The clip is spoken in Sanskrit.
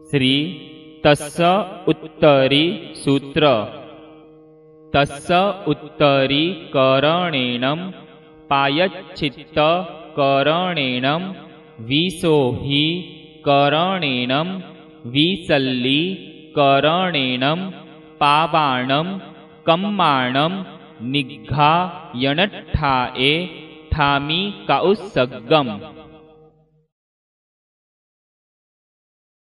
श्री तस्य उत्तरी सूत्र। तस्य उत्तरी करणेन पायच्छित्त करणेन विशो हि करणेन विसल्ली करणेन पाबाणं कम्माणं निघ्घायणट्ठाए ठामी काउसग्गम।